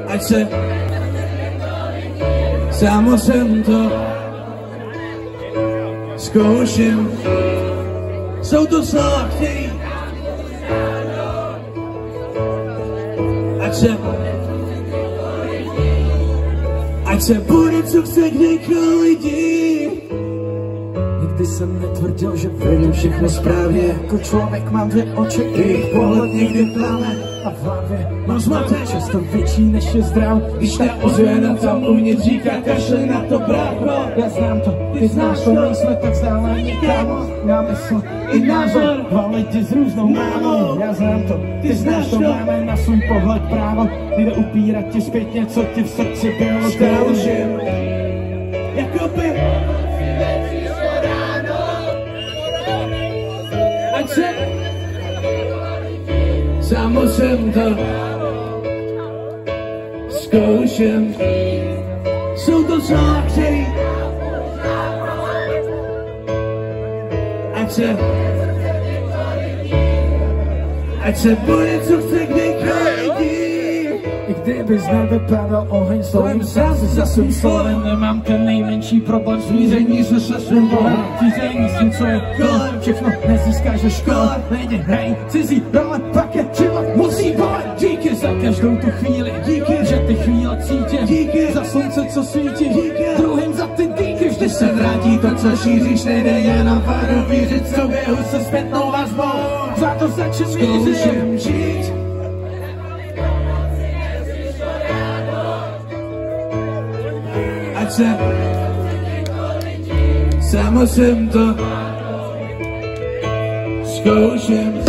ať se sám jsem to zkouším. Jsou to slova, který ať se bude, co chce kdykoliv dít. Nikdy jsem netvrdil, že vidím všechno správně. Jako člověk mám dvě oči, jejich pohled někdy plame. A v hlavě mám zmatek, často větší než je zdrav. Když neozvěna tam uvnitř říká, kašle na to, brácho. Já znám to, ty znáš to, nejsme tak vzdáleně, kámo. Já mysl i názor, dva lidi s různou mámou. Já znám to, ty znáš to, máme na svůj pohled právo. Jde upírat ti zpětně, co ti v srdci bylo. Zkouším, jako by ať se sám jsem to zkouším. Jsou to slova, který ať se bude, co chce kdykoliv dít. I kdybys nevypadal oheň slovem sám si za svým slovem. Nemám ten nejmenší problém smíření se svým bohem. Řízení s tím, co je kolem, všechno nezískáš ve škole. Lidi hrají cizí role, pak je život musí bolet. Díky za každou tu chvíli, díky, že ty chvíle cítím. Díky za slunce, co svítí, díky druhým za ty díky. Vždy se vrátí to, co šíříš, nejde jen na páru vířit souběhu se zpětnou vazbou. Za to začít zkouším žít. Ať se sám jsem to zkouším.